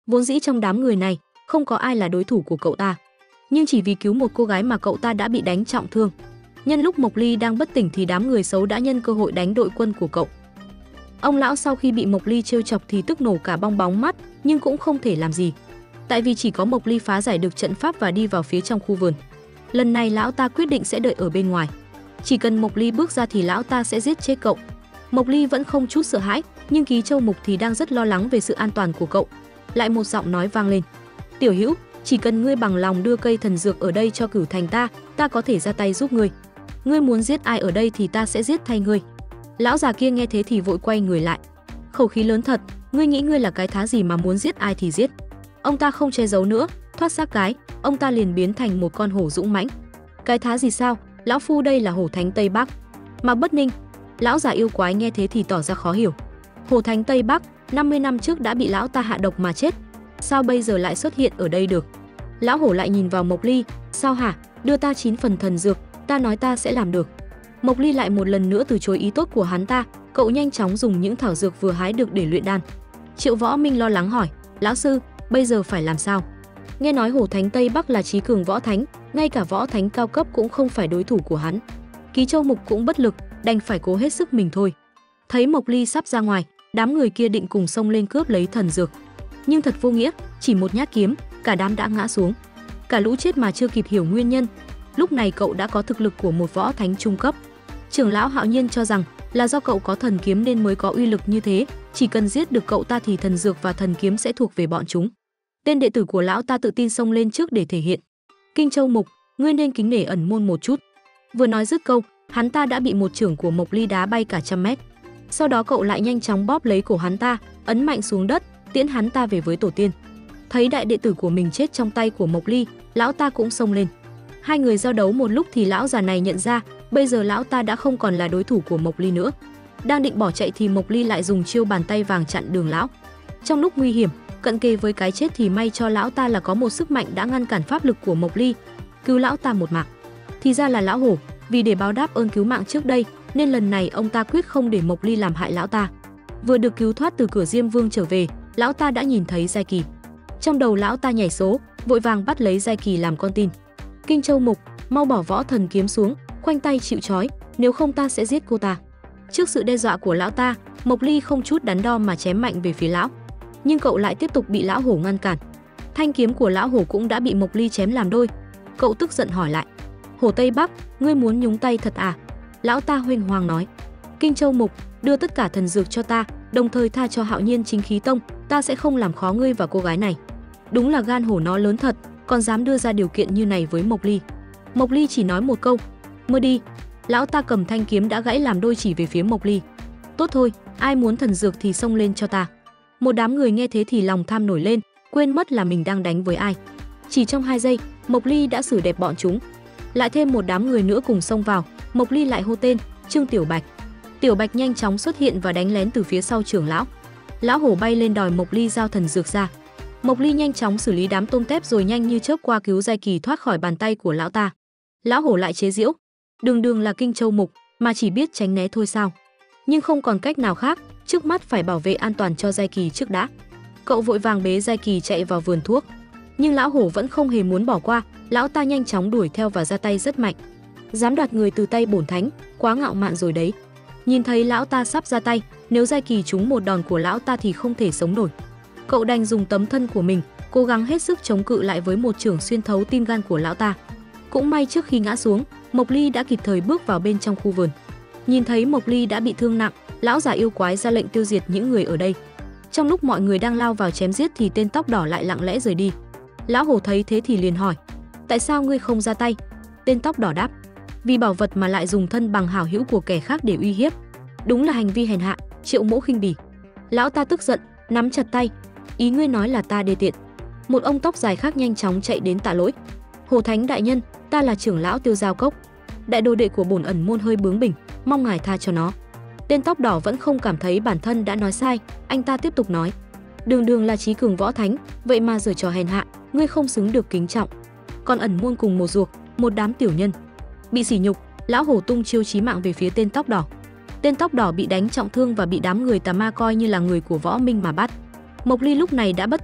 Vốn dĩ trong đám người này không có ai là đối thủ của cậu ta, nhưng chỉ vì cứu một cô gái mà cậu ta đã bị đánh trọng thương. Nhân lúc Mộc Ly đang bất tỉnh thì đám người xấu đã nhân cơ hội đánh đội quân của cậu. Ông lão sau khi bị Mộc Ly trêu chọc thì tức nổ cả bong bóng mắt, nhưng cũng không thể làm gì, tại vì chỉ có Mộc Ly phá giải được trận pháp và đi vào phía trong khu vườn. Lần này lão ta quyết định sẽ đợi ở bên ngoài, chỉ cần Mộc Ly bước ra thì lão ta sẽ giết chết cậu. Mộc Ly vẫn không chút sợ hãi, nhưng Ký Châu Mục thì đang rất lo lắng về sự an toàn của cậu. Lại một giọng nói vang lên: "Tiểu Hữu, chỉ cần ngươi bằng lòng đưa cây thần dược ở đây cho Cửu Thành ta có thể ra tay giúp ngươi. Ngươi muốn giết ai ở đây thì ta sẽ giết thay ngươi." Lão già kia nghe thế thì vội quay người lại. Khẩu khí lớn thật, ngươi nghĩ ngươi là cái thá gì mà muốn giết ai thì giết. Ông ta không che giấu nữa, thoát xác cái, ông ta liền biến thành một con hổ dũng mãnh. Cái thá gì sao? Lão phu đây là Hổ Thánh Tây Bắc. Mà Bất Ninh. Lão già yêu quái nghe thế thì tỏ ra khó hiểu. Hổ Thánh Tây Bắc 50 năm trước đã bị lão ta hạ độc mà chết, sao bây giờ lại xuất hiện ở đây được? Lão hổ lại nhìn vào Mộc Ly, sao hả? Đưa ta 9 phần thần dược, ta nói ta sẽ làm được. Mộc Ly lại một lần nữa từ chối ý tốt của hắn ta, cậu nhanh chóng dùng những thảo dược vừa hái được để luyện đan. Triệu Võ Minh lo lắng hỏi: "Lão sư, bây giờ phải làm sao?" Nghe nói Hổ Thánh Tây Bắc là chí cường võ thánh, ngay cả võ thánh cao cấp cũng không phải đối thủ của hắn. Ký Châu Mục cũng bất lực, đành phải cố hết sức mình thôi. Thấy Mộc Ly sắp ra ngoài, đám người kia định cùng xông lên cướp lấy thần dược, nhưng thật vô nghĩa, chỉ một nhát kiếm, cả đám đã ngã xuống. Cả lũ chết mà chưa kịp hiểu nguyên nhân. Lúc này cậu đã có thực lực của một võ thánh trung cấp. Trưởng lão Hạo Nhiên cho rằng là do cậu có thần kiếm nên mới có uy lực như thế, chỉ cần giết được cậu ta thì thần dược và thần kiếm sẽ thuộc về bọn chúng. Tên đệ tử của lão ta tự tin xông lên trước để thể hiện. "Kinh Châu Mục, ngươi nên kính nể ẩn môn một chút." Vừa nói dứt câu, hắn ta đã bị một chưởng của Mộc Ly đá bay cả trăm mét. Sau đó cậu lại nhanh chóng bóp lấy cổ hắn ta, ấn mạnh xuống đất, tiễn hắn ta về với tổ tiên. Thấy đại đệ tử của mình chết trong tay của Mộc Ly, lão ta cũng xông lên. Hai người giao đấu một lúc thì lão già này nhận ra, bây giờ lão ta đã không còn là đối thủ của Mộc Ly nữa. Đang định bỏ chạy thì Mộc Ly lại dùng chiêu bàn tay vàng chặn đường lão. Trong lúc nguy hiểm, cận kề với cái chết thì may cho lão ta là có một sức mạnh đã ngăn cản pháp lực của Mộc Ly, cứu lão ta một mạng. Thì ra là lão hổ, vì để báo đáp ơn cứu mạng trước đây, nên lần này ông ta quyết không để Mộc Ly làm hại lão ta. Vừa được cứu thoát từ cửa Diêm Vương trở về, lão ta đã nhìn thấy Giai Kỳ. Trong đầu lão ta nhảy số, vội vàng bắt lấy Giai Kỳ làm con tin. "Kinh Châu Mục, mau bỏ võ thần kiếm xuống, khoanh tay chịu trói, nếu không ta sẽ giết cô ta." Trước sự đe dọa của lão ta, Mộc Ly không chút đắn đo mà chém mạnh về phía lão, nhưng cậu lại tiếp tục bị lão hổ ngăn cản. Thanh kiếm của lão hổ cũng đã bị Mộc Ly chém làm đôi. Cậu tức giận hỏi lại: "Hổ Tây Bắc, ngươi muốn nhúng tay thật à?" Lão ta huênh hoang nói: "Kinh Châu Mục, đưa tất cả thần dược cho ta, đồng thời tha cho Hạo Nhiên Chính Khí Tông, ta sẽ không làm khó ngươi và cô gái này." Đúng là gan hổ nó lớn thật, còn dám đưa ra điều kiện như này với Mộc Ly. Mộc Ly chỉ nói một câu: "Mơ đi." Lão ta cầm thanh kiếm đã gãy làm đôi chỉ về phía Mộc Ly. "Tốt thôi, ai muốn thần dược thì xông lên cho ta." Một đám người nghe thế thì lòng tham nổi lên, quên mất là mình đang đánh với ai. Chỉ trong 2 giây, Mộc Ly đã xử đẹp bọn chúng. Lại thêm một đám người nữa cùng xông vào, Mộc Ly lại hô tên: "Trương Tiểu Bạch." Tiểu Bạch nhanh chóng xuất hiện và đánh lén từ phía sau trưởng lão. Lão hổ bay lên đòi Mộc Ly giao thần dược ra. Mộc Ly nhanh chóng xử lý đám tôm tép rồi nhanh như chớp qua cứu Giai Kỳ thoát khỏi bàn tay của lão ta. Lão hổ lại chế giễu: "Đường đường là Kinh Châu Mục mà chỉ biết tránh né thôi sao?" Nhưng không còn cách nào khác, trước mắt phải bảo vệ an toàn cho Giai Kỳ trước đã. Cậu vội vàng bế Giai Kỳ chạy vào vườn thuốc. Nhưng lão hổ vẫn không hề muốn bỏ qua, lão ta nhanh chóng đuổi theo và ra tay rất mạnh. Dám đoạt người từ tay bổn thánh, quá ngạo mạn rồi đấy. Nhìn thấy lão ta sắp ra tay, nếu Giai Kỳ trúng một đòn của lão ta thì không thể sống nổi. Cậu đành dùng tấm thân của mình, cố gắng hết sức chống cự lại với một chưởng xuyên thấu tim gan của lão ta. Cũng may trước khi ngã xuống, Mộc Ly đã kịp thời bước vào bên trong khu vườn. Nhìn thấy Mộc Ly đã bị thương nặng, lão già yêu quái ra lệnh tiêu diệt những người ở đây. Trong lúc mọi người đang lao vào chém giết thì tên tóc đỏ lại lặng lẽ rời đi. Lão hổ thấy thế thì liền hỏi: "Tại sao ngươi không ra tay?" Tên tóc đỏ đáp: "Vì bảo vật mà lại dùng thân bằng hảo hữu của kẻ khác để uy hiếp. Đúng là hành vi hèn hạ, Triệu Mỗ khinh bỉ." Lão ta tức giận, nắm chặt tay: "Ý ngươi nói là ta đê tiện?" Một ông tóc dài khác nhanh chóng chạy đến tạ lỗi: "Hổ Thánh đại nhân, ta là trưởng lão Tiêu Giao Cốc. Đại đồ đệ của bổn ẩn môn hơi bướng bỉnh, mong ngài tha cho nó." Tên tóc đỏ vẫn không cảm thấy bản thân đã nói sai, anh ta tiếp tục nói: "Đường đường là chí cường võ thánh, vậy mà giở trò hèn hạ, ngươi không xứng được kính trọng. Còn ẩn môn cùng một ruột, một đám tiểu nhân." Bị sỉ nhục, lão hổ tung chiêu chí mạng về phía tên tóc đỏ. Tên tóc đỏ bị đánh trọng thương và bị đám người tà ma coi như là người của võ minh mà bắt. Mộc Ly lúc này đã bất tỉnh,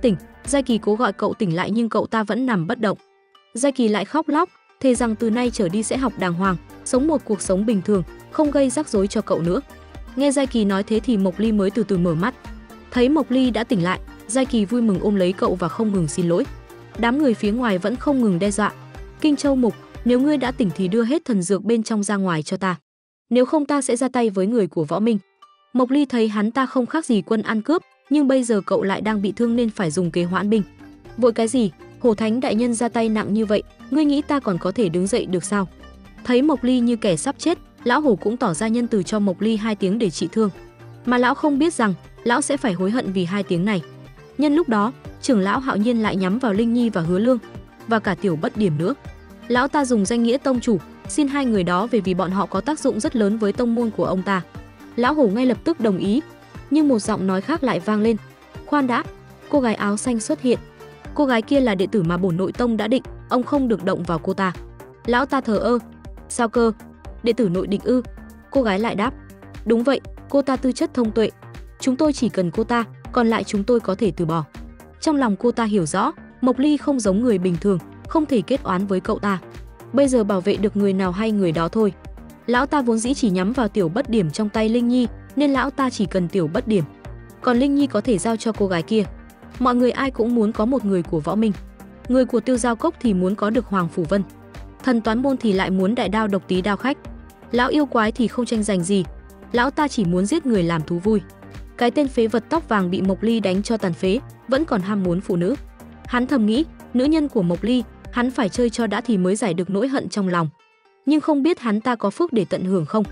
Giai Kỳ cố gọi cậu tỉnh lại nhưng cậu ta vẫn nằm bất động. Giai Kỳ lại khóc lóc, thề rằng từ nay trở đi sẽ học đàng hoàng, sống một cuộc sống bình thường, không gây rắc rối cho cậu nữa. Nghe Giai Kỳ nói thế thì Mộc Ly mới từ từ mở mắt. Thấy Mộc Ly đã tỉnh lại, Giai Kỳ vui mừng ôm lấy cậu và không ngừng xin lỗi. Đám người phía ngoài vẫn không ngừng đe dọa. Kinh Châu Mục, nếu ngươi đã tỉnh thì đưa hết thần dược bên trong ra ngoài cho ta. Nếu không ta sẽ ra tay với người của Võ Minh. Mộc Ly thấy hắn ta không khác gì quân ăn cướp, nhưng bây giờ cậu lại đang bị thương nên phải dùng kế hoãn binh. Vội cái gì? Hổ Thánh đại nhân ra tay nặng như vậy, ngươi nghĩ ta còn có thể đứng dậy được sao? Thấy Mộc Ly như kẻ sắp chết, lão hổ cũng tỏ ra nhân từ cho Mộc Ly 2 tiếng để trị thương. Mà lão không biết rằng, lão sẽ phải hối hận vì 2 tiếng này. Nhân lúc đó, trưởng lão Hạo Nhiên lại nhắm vào Linh Nhi và Hứa Lương, và cả Tiểu Bất Điểm nữa. Lão ta dùng danh nghĩa tông chủ, xin 2 người đó về vì bọn họ có tác dụng rất lớn với tông môn của ông ta. Lão hổ ngay lập tức đồng ý, nhưng một giọng nói khác lại vang lên. Khoan đã, cô gái áo xanh xuất hiện. Cô gái kia là đệ tử mà bổn nội tông đã định, ông không được động vào cô ta. Lão ta thờ ơ. Sao cơ? Đệ tử nội định ư? Cô gái lại đáp. Đúng vậy, cô ta tư chất thông tuệ. Chúng tôi chỉ cần cô ta, còn lại chúng tôi có thể từ bỏ. Trong lòng cô ta hiểu rõ, Mộc Ly không giống người bình thường, không thể kết oán với cậu ta. Bây giờ bảo vệ được người nào hay người đó thôi. Lão ta vốn dĩ chỉ nhắm vào Tiểu Bất Điểm trong tay Linh Nhi, nên lão ta chỉ cần Tiểu Bất Điểm. Còn Linh Nhi có thể giao cho cô gái kia. Mọi người ai cũng muốn có một người của Võ Minh. Người của Tiêu Giao Cốc thì muốn có được Hoàng Phủ Vân. Thần Toán Môn thì lại muốn đại đao độc tí đao khách. Lão yêu quái thì không tranh giành gì. Lão ta chỉ muốn giết người làm thú vui. Cái tên phế vật tóc vàng bị Mộc Ly đánh cho tàn phế, vẫn còn ham muốn phụ nữ. Hắn thầm nghĩ, nữ nhân của Mộc Ly, hắn phải chơi cho đã thì mới giải được nỗi hận trong lòng. Nhưng không biết hắn ta có phước để tận hưởng không.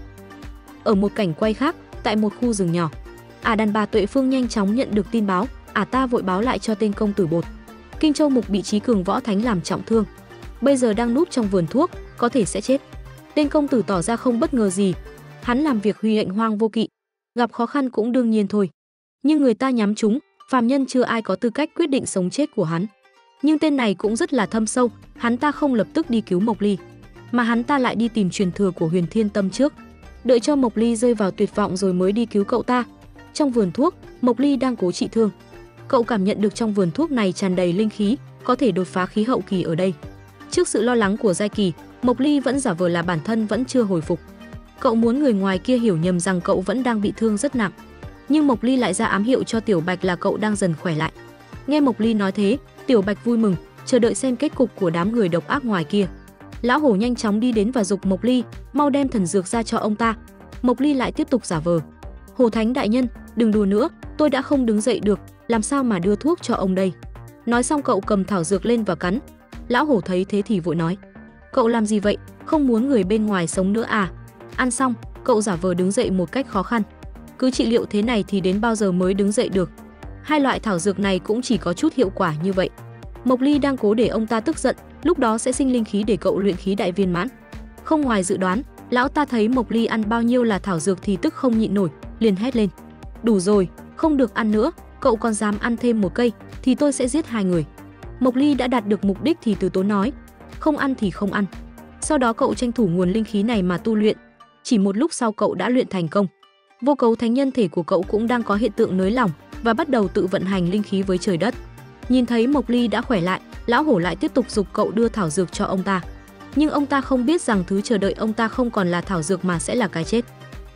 Ở một cảnh quay khác, tại một khu rừng nhỏ, đàn bà Tuệ Phương nhanh chóng nhận được tin báo, ta vội báo lại cho tên công tử Bột. Kinh Châu Mục bị Chí Cường Võ Thánh làm trọng thương, bây giờ đang núp trong vườn thuốc, có thể sẽ chết. Tên công tử tỏ ra không bất ngờ gì, hắn làm việc huy hạnh hoang vô kỵ, gặp khó khăn cũng đương nhiên thôi. Nhưng người ta nhắm trúng, phàm nhân chưa ai có tư cách quyết định sống chết của hắn. Nhưng tên này cũng rất là thâm sâu, hắn ta không lập tức đi cứu Mộc Ly, mà hắn ta lại đi tìm truyền thừa của Huyền Thiên Tâm trước, đợi cho Mộc Ly rơi vào tuyệt vọng rồi mới đi cứu cậu ta. Trong vườn thuốc, Mộc Ly đang cố trị thương. Cậu cảm nhận được trong vườn thuốc này tràn đầy linh khí, có thể đột phá khí hậu kỳ ở đây. Trước sự lo lắng của Giai Kỳ, Mộc Ly vẫn giả vờ là bản thân vẫn chưa hồi phục. Cậu muốn người ngoài kia hiểu nhầm rằng cậu vẫn đang bị thương rất nặng. Nhưng Mộc Ly lại ra ám hiệu cho Tiểu Bạch là cậu đang dần khỏe lại. Nghe Mộc Ly nói thế, Tiểu Bạch vui mừng, chờ đợi xem kết cục của đám người độc ác ngoài kia. Lão hổ nhanh chóng đi đến và giục Mộc Ly, mau đem thần dược ra cho ông ta. Mộc Ly lại tiếp tục giả vờ. Hổ Thánh đại nhân, đừng đùa nữa, tôi đã không đứng dậy được, làm sao mà đưa thuốc cho ông đây. Nói xong cậu cầm thảo dược lên và cắn. Lão hổ thấy thế thì vội nói, cậu làm gì vậy, không muốn người bên ngoài sống nữa à? Ăn xong, cậu giả vờ đứng dậy một cách khó khăn. Cứ trị liệu thế này thì đến bao giờ mới đứng dậy được? 2 loại thảo dược này cũng chỉ có chút hiệu quả như vậy. Mộc Ly đang cố để ông ta tức giận, lúc đó sẽ sinh linh khí để cậu luyện khí đại viên mãn. Không ngoài dự đoán, lão ta thấy Mộc Ly ăn bao nhiêu là thảo dược thì tức không nhịn nổi, liền hét lên. Đủ rồi, không được ăn nữa, cậu còn dám ăn thêm 1 cây thì tôi sẽ giết 2 người. Mộc Ly đã đạt được mục đích thì từ tốn nói, không ăn thì không ăn. Sau đó cậu tranh thủ nguồn linh khí này mà tu luyện. Chỉ một lúc sau cậu đã luyện thành công. Vô cấu thánh nhân thể của cậu cũng đang có hiện tượng nới lỏng và bắt đầu tự vận hành linh khí với trời đất. Nhìn thấy Mộc Ly đã khỏe lại, lão hổ lại tiếp tục giục cậu đưa thảo dược cho ông ta. Nhưng ông ta không biết rằng thứ chờ đợi ông ta không còn là thảo dược mà sẽ là cái chết.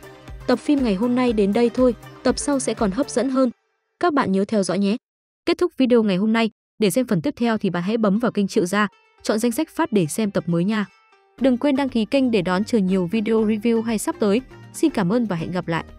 Tập phim ngày hôm nay đến đây thôi, tập sau sẽ còn hấp dẫn hơn. Các bạn nhớ theo dõi nhé. Kết thúc video ngày hôm nay, để xem phần tiếp theo thì bạn hãy bấm vào kênh Triệu Gia, chọn danh sách phát để xem tập mới nha. Đừng quên đăng ký kênh để đón chờ nhiều video review hay sắp tới. Xin cảm ơn và hẹn gặp lại.